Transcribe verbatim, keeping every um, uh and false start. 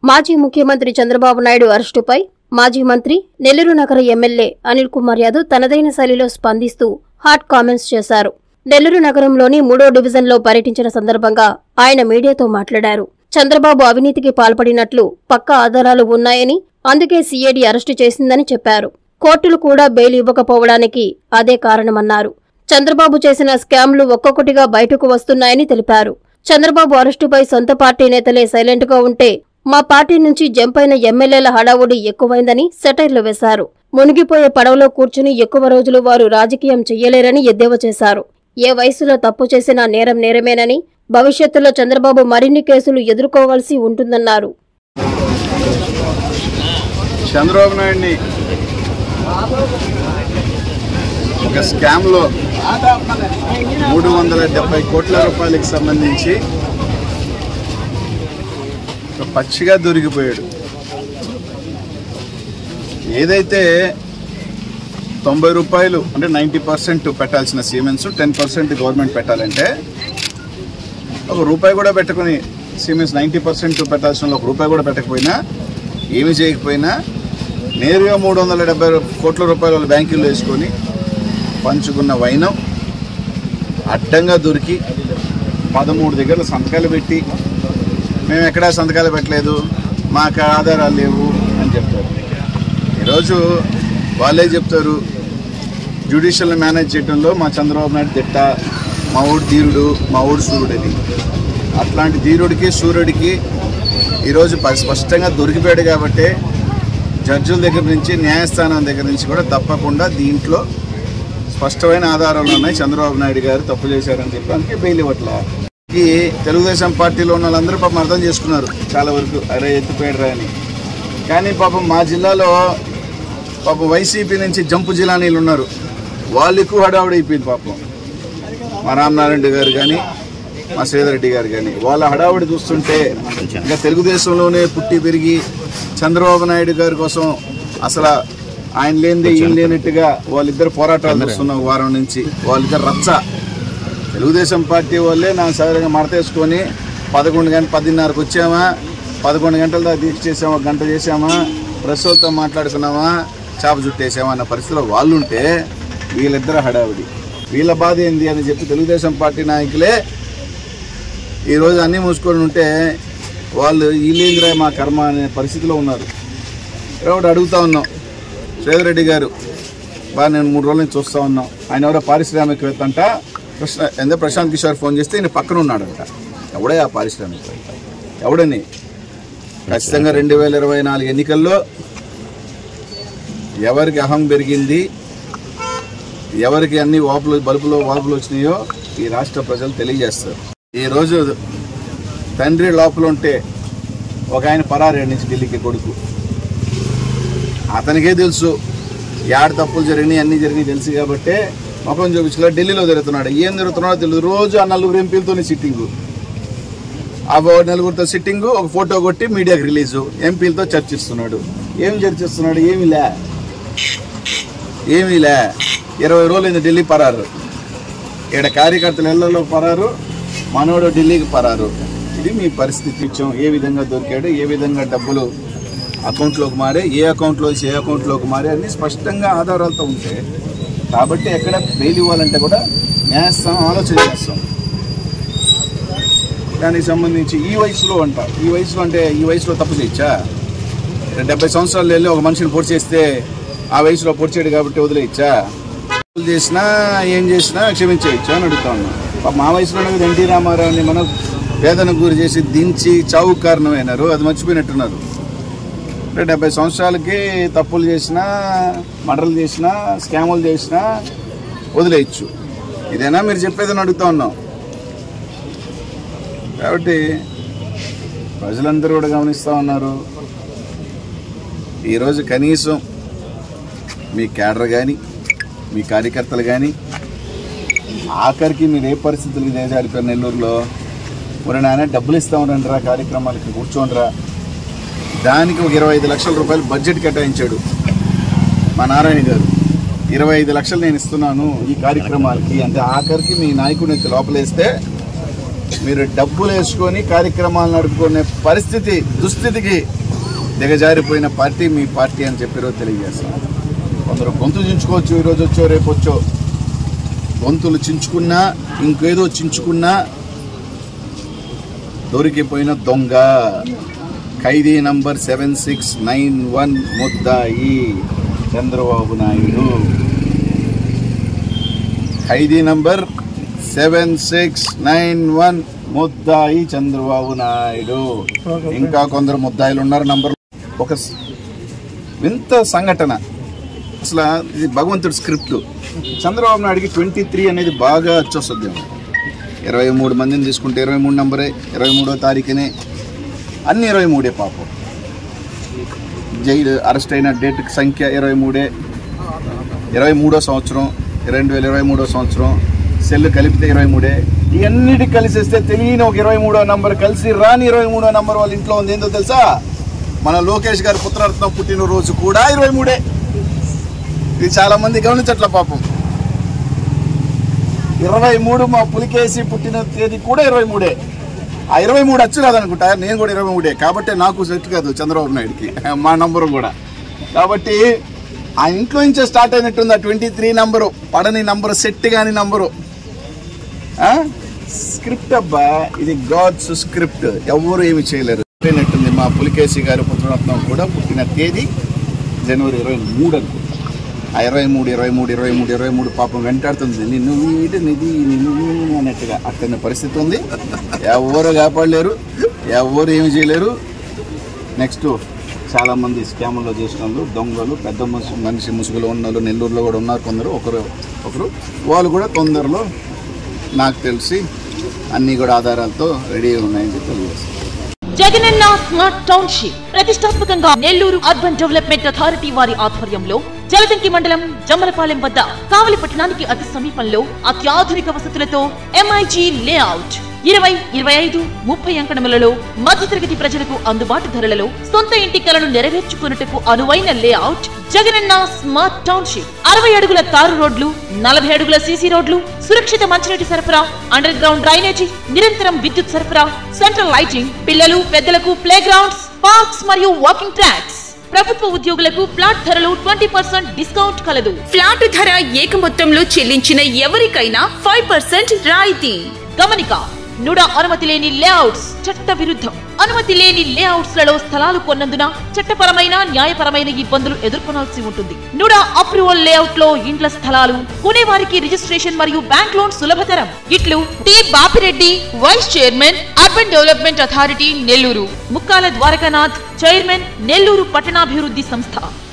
మాజీ ముఖ్యమంత్రి చంద్రబాబు నాయుడు అరెస్టుపై మాజీ మంత్రి నెల్లూరు నగర ఎమ్మెల్యే అనిల్ కుమార్ యాదవ్ తనదైన శైలిలో స్పందిస్తూ హాట్ కామెంట్స్ చేశారు. నెల్లూరు నగరంలోని మూడో డివిజన్లో పర్యటించిన సందర్భంగా ఆయన మీడియాతో మాట్లాడారు. చంద్రబాబు అవినీతికి పాల్పడినట్లు పక్కా ఆధారాలు ఉన్నాయని, అందుకే సీఐడీ అరెస్టు చేసిందని చెప్పారు. కోర్టులు కూడా బెయిల్ ఇవ్వకపోవడానికి అదే కారణమన్నారు. చంద్రబాబు చేసిన స్కామ్లు ఒక్కొక్కటిగా బయటకు వస్తున్నాయని తెలిపారు. చంద్రబాబు అరెస్టుపై సొంత పార్టీ నేతలే సైలెంట్ గా ఉంటే మా పార్టీ నుంచి జంపైన ఎమ్మెల్యేల హడావుడి ఎక్కువైందని సెటైర్లు వేశారు. మునిగిపోయే పడవలో కూర్చుని ఎక్కువ రోజులు వారు రాజకీయం చెయ్యలేరని ఎద్దేవా చేశారు. ఏ వయసులో తప్పు చేసినా నేరం నేరమేనని, భవిష్యత్తులో చంద్రబాబు మరిన్ని కేసులు ఎదుర్కోవాల్సి ఉంటుందన్నారు. చంద్రబాబు నాయుడిని ఒక స్కామ్ లో మూడు వందల డెబ్బై కోట్ల రూపాయలకు సంబంధించి పచ్చిగా దొరికిపోయాడు. ఏదైతే తొంభై రూపాయలు అంటే నైంటీ పర్సెంట్ పెట్టాల్సిన సిమెంట్స్ టెన్ పర్సెంట్ గవర్నమెంట్ పెట్టాలంటే ఒక రూపాయి కూడా పెట్టుకుని సిమెంట్స్ నైంటీ పర్సెంట్ పెట్టాల్సిన ఒక రూపాయి కూడా పెట్టకపోయినా, ఏమి చేయకపోయినా నేరుగా మూడు వందల డెబ్బై కోట్ల రూపాయలు వాళ్ళ బ్యాంకుల్లో వేసుకొని పంచుకున్న వైనం అడ్డంగా దొరికి పదమూడు దగ్గర సంతకాలు పెట్టి మేము ఎక్కడా సంతకాలు పెట్టలేదు, మాకు ఆధారాలు లేవు అని చెప్తారు. ఈరోజు వాళ్ళే చెప్తారు జ్యుడిషియల్ని మేనేజ్ చేయడంలో మా చంద్రబాబు నాయుడు దిట్ట, మా ఊడు ధీరుడు, మా ఊడు సూర్యుడని. అట్లాంటి ధీరుడికి సూర్యుడికి ఈరోజు స్పష్టంగా దొరికిపోయాడు కాబట్టి జడ్జుల దగ్గర నుంచి న్యాయస్థానం దగ్గర నుంచి కూడా తప్పకుండా దీంట్లో స్పష్టమైన ఆధారాలు ఉన్నాయి. చంద్రబాబు నాయుడు గారు తప్పు చేశారని చెప్పి అందుకే బెయిల్ ఇవ్వట్లా. ఈ తెలుగుదేశం పార్టీలో ఉన్న వాళ్ళందరూ పాపం అర్థం చేసుకున్నారు చాలా వరకు, అరే ఎత్తిపోయాడురా అని. కానీ పాపం మా జిల్లాలో పాపం వైసీపీ నుంచి జంపు జిల్లానీలు ఉన్నారు, వాళ్ళు ఎక్కువ హడావుడి అయిపోయింది. పాపం మా రామనారాయణ గారు కానీ మా శ్రీధర్ గారు కానీ వాళ్ళ హడావుడి చూస్తుంటే ఇంకా తెలుగుదేశంలోనే పుట్టి పెరిగి చంద్రబాబు నాయుడు గారి కోసం అసలు ఆయన లేనిది ఈయన లేనట్టుగా వాళ్ళిద్దరు పోరాటాలు చేస్తున్న వారం నుంచి వాళ్ళిద్దరు రచ్చ. తెలుగుదేశం పార్టీ వాళ్ళే నా సరిగా మడతేసుకొని పదకొండు గంట పదిన్నరకు వచ్చామా, పదకొండు గంటల దాకా దీక్ష చేసామా, గంట చేసామా, ప్రెస్సులతో మాట్లాడుకున్నామా, చేప చుట్టేసామా అన్న పరిస్థితిలో వాళ్ళు ఉంటే వీళ్ళిద్దరు హడావిడి. వీళ్ళ బాధ ఏంది అని చెప్పి తెలుగుదేశం పార్టీ నాయకులే ఈరోజు అన్నీ మూసుకొని ఉంటే వాళ్ళు వీళ్ళేంద్రా మా కర్మ అనే పరిస్థితిలో ఉన్నారు. ఒకటి అడుగుతా ఉన్నాం, శ్రీధర్ రెడ్డి గారు బాగా నేను మూడు రోజుల నుంచి చూస్తూ ఉన్నాం, ఆయన ఎవరో పారిశ్రామికవేత్త అంట, కృష్ణ ఎంత ప్రశాంత్ కిషోర్ ఫోన్ చేస్తే ఈయన పక్కన ఉన్నాడంట. ఎవడే ఆ పారిశ్రామికవేత్త ఎవడని? ఖచ్చితంగా రెండు వేల ఇరవై నాలుగు ఎన్నికల్లో ఎవరికి అహం పెరిగింది, ఎవరికి అన్ని వాపులు బలుపులో వాపులు వచ్చినాయో ఈ రాష్ట్ర ప్రజలు తెలియజేస్తారు. ఈరోజు తండ్రి లోపల ఉంటే ఒక ఆయన పరారేడు నుంచి ఢిల్లీకి కొడుకు, అతనికే తెలుసు ఏడు తప్పులు జరిగినాయి అన్నీ జరిగినాయి తెలుసు కాబట్టి ముఖం చూపించుకో ఢిల్లీలో తిరుగుతున్నాడు. ఏం తిరుగుతున్నాడో తెలియదు. రోజు ఆ నలుగురు ఎంపీలతోనే సిట్టింగు, ఆ నలుగురితో సిట్టింగు, ఒక ఫోటో కొట్టి మీడియాకి రిలీజు, ఎంపీలతో చర్చిస్తున్నాడు. ఏం చర్చిస్తున్నాడు? ఏమిలే ఏమిలే ఇరవై రోజులైంది ఢిల్లీ పరారు. ఇక్కడ కార్యకర్తలు ఇళ్లలో పరారు, మనోడు ఢిల్లీకి పరారు. ఇది మీ పరిస్థితి. ఇచ్చాం ఏ విధంగా దొరికాడు, ఏ విధంగా డబ్బులు అకౌంట్లోకి మారే, ఏ అకౌంట్లో వచ్చి ఏ అకౌంట్లోకి మారే అన్ని స్పష్టంగా ఆధారాలతో ఉంటాయి. కాబట్టి ఎక్కడ బెయిల్ ఇవ్వాలంటే కూడా న్యాయస్థానం ఆలోచన చేస్తాం. దానికి సంబంధించి ఈ వయసులో అంట, ఈ వయసులో అంటే ఈ వయసులో తప్పు చేయొచ్చా? డెబ్బై సంవత్సరాలు వెళ్ళి ఒక మనిషిని పొడి చేస్తే ఆ వయసులో పొడి చేయడు కాబట్టి వదిలేయచ్చా? చేసినా ఏం చేసినా క్షమించేయచ్చా అని అడుగుతా ఉన్నాం. మా వయసులో ఎన్టీ రామారావుని మనం వేదనకు గురి చేసి దించి చావుకు కారణమైనారు, అది మర్చిపోయినట్టున్నారు. అంటే డెబ్బై సంవత్సరాలకి తప్పులు చేసినా, మర్డర్లు చేసినా, స్కాములు చేసినా వదిలేయచ్చు. ఇదేనా మీరు చెప్పేదని అడుగుతా ఉన్నాం. కాబట్టి ప్రజలందరూ కూడా గమనిస్తూ ఉన్నారు. ఈరోజు కనీసం మీ క్యాడర్ కానీ మీ కార్యకర్తలు కానీ ఆఖరికి మీరు ఏ పరిస్థితులకి దేశాడిపోయారు నెల్లూరులో, మరి నాయన డబ్బులు ఇస్తా ఉండండిరా, కార్యక్రమాలకి కూర్చోండిరా. దానికి ఒక ఇరవై ఐదు లక్షల రూపాయలు బడ్జెట్ కేటాయించాడు మా నారాయణ గారు. ఇరవై ఐదు లక్షలు నేను ఇస్తున్నాను ఈ కార్యక్రమాలకి అంటే ఆఖరికి మీ నాయకుడిని లోపలేస్తే మీరు డబ్బులు వేసుకొని కార్యక్రమాలు నడుపుకునే పరిస్థితి దుస్థితికి దిగజారిపోయిన పార్టీ మీ పార్టీ అని చెప్పి ఈరోజు తెలియజేస్తాం. కొందరు గొంతు చించుకోవచ్చు, ఈరోజు వచ్చో రేపు వచ్చో. గొంతులు చించుకున్నా ఇంకేదో చించుకున్నా దొరికిపోయిన దొంగ ఖైదీ number seven six nine one ముద్దాయి చంద్రబాబు నాయుడు. ఖైదీ number seven six nine one ముద్దాయి చంద్రబాబు నాయుడు. ఇంకా కొందరు ముద్దాయిలు ఉన్నారు నంబర్. ఒక వింత సంఘటన, అసలు ఇది భగవంతుడి స్క్రిప్ట్. చంద్రబాబు నాయుడికి ట్వంటీ త్రీ అనేది బాగా వచ్చొస్తుంది. ఇరవై మూడు మందిని తీసుకుంటే ఇరవై మూడు నంబరే, ఇరవై మూడో తారీఖునే అన్ని ఇరవై మూడే. పాపం జైలు అరెస్ట్ అయిన డేట్ సంఖ్య ఇరవై మూడే. ఇరవై మూడో సంవత్సరం, రెండు వేల ఇరవై మూడో సంవత్సరం సెల్ కలిపితే ఇరవై మూడే. ఇవన్నిటి కలిసిస్తే తెలియని ఒక ఇరవై మూడో నంబర్ కలిసి రాని ఇరవై మూడో నంబర్ వాళ్ళ ఇంట్లో ఉంది. ఏందో తెలుసా? మన లోకేష్ గారి పుత్రరత్నం పుట్టినరోజు కూడా ఇరవై మూడే. ఇది చాలా మంది గమనించట్ల. పాపం ఇరవై మూడు మా పులికేసి పుట్టిన తేదీ కూడా ఇరవై మూడే. ఆ ఇరవై మూడు అచ్చు కాదనుకుంటా, నేను కూడా ఇరవై మూడే. కాబట్టి నాకు సెట్ కాదు చంద్రబాబు నాయుడికి మా నంబరు కూడా. కాబట్టి ఆ ఇంట్లో నుంచే స్టార్ట్ అయినట్టుంది ఆ ట్వంటీ త్రీ నంబరు. పడని నంబరు, సెట్ కాని నంబరు. స్క్రిప్ట్ అబ్బా, ఇది గాడ్స్ స్క్రిప్ట్. ఎవరు ఏమి చేయలేరు. అయినట్టుంది మా పులికేసి గారి పుత్రరత్నం కూడా పుట్టిన తేదీ జనవరి ఇరవై మూడు అనుకుంటా. ఆ ఇరవై మూడు ఇరవై మూడు ఇరవై మూడు ఇరవై మూడు పాపం వెంటాడుతుంది. నిన్ను వీడి నిధి నిన్ను అన్నట్టుగా అట్లనే పరిస్థితి ఉంది. ఎవరు కాపాడలేరు, ఎవరు ఏమి చేయలేరు. నెక్స్ట్ చాలామంది స్కాముల్లో చేసిన వాళ్ళు, దొంగలు, పెద్ద మనిషి మనిషి ముసుగులో ఉన్న వాళ్ళు నెల్లూరులో కూడా ఉన్నారు కొందరు. ఒకరు ఒకరు వాళ్ళు కూడా తొందరలో నాకు తెలిసి అన్నీ కూడా ఆధారాలతో రెడీ ఉన్నాయని చెప్పి తెలియజేస్తాను. జగనన్న స్మార్ట్ టౌన్షిప్ ప్రతిష్టాత్మకంగా నెల్లూరు అర్బన్ డెవలప్మెంట్ అథారిటీ వారి ఆధ్వర్యంలో జలదంకి మండలం జమ్మలపాలెం వద్ద కావలి పట్టణానికి అతి సమీపంలో అత్యాధునిక వసతులతో ఎంఐజీ లేఅవుట్ ఇరవై ఇరవై ఐదు ముప్పై అంకణములలో మధ్యతరగతి ప్రజలకు అందుబాటు ధరలలో సొంత ఇంటి కలను నెరవేర్చుకున్నట్టుకు అనువైన లేఅవుట్ జగనన్న స్మార్ట్ టౌన్షిప్. అరవై అడుగుల తారు రోడ్లు, నలభై అడుగుల సీసీ రోడ్లు, సురక్షిత మంచినీటి సరఫరా, అండర్ గ్రౌండ్ డ్రైనేజీ, నిరంతరం విద్యుత్ సరఫరా, సెంట్రల్ లైటింగ్, పిల్లలు పెద్దలకు ప్లే గ్రౌండ్స్, పార్క్స్ మరియు వాకింగ్ ట్రాక్స్. ప్రభుత్వ ఉద్యోగులకు ఫ్లాట్ ధరలు ట్వంటీ పర్సెంట్ డిస్కౌంట్ కలదు. ఫ్లాట్ ధర ఏక మొత్తంలో చెల్లించిన ఎవరికైనా ఫైవ్ పర్సెంట్ రాయితీ. గమనిక: నుడా అనుమతి లేని లేఅవుట్స్ చట్ట విరుద్ధం. అనుమతి లేని లేఅవుట్స్ లలో స్థలాలు కొన్నందున చట్టపరమైన న్యాయపరమైన ఇబ్బందులు ఎదుర్కొనాల్సి ఉంటుంది. నుడా అప్రూవల్ లేఅవుట్ లో ఇండ్ల స్థలాలు కొనేవారికి రిజిస్ట్రేషన్ మరియు బ్యాంక్ లోన్ సులభతరం. ఇట్లు T Bapireddy, vice chairman, urban development authority Nellore. Mukkala Dwarakanath, chairman, Nellore పట్టణాభివృద్ధి సంస్థ.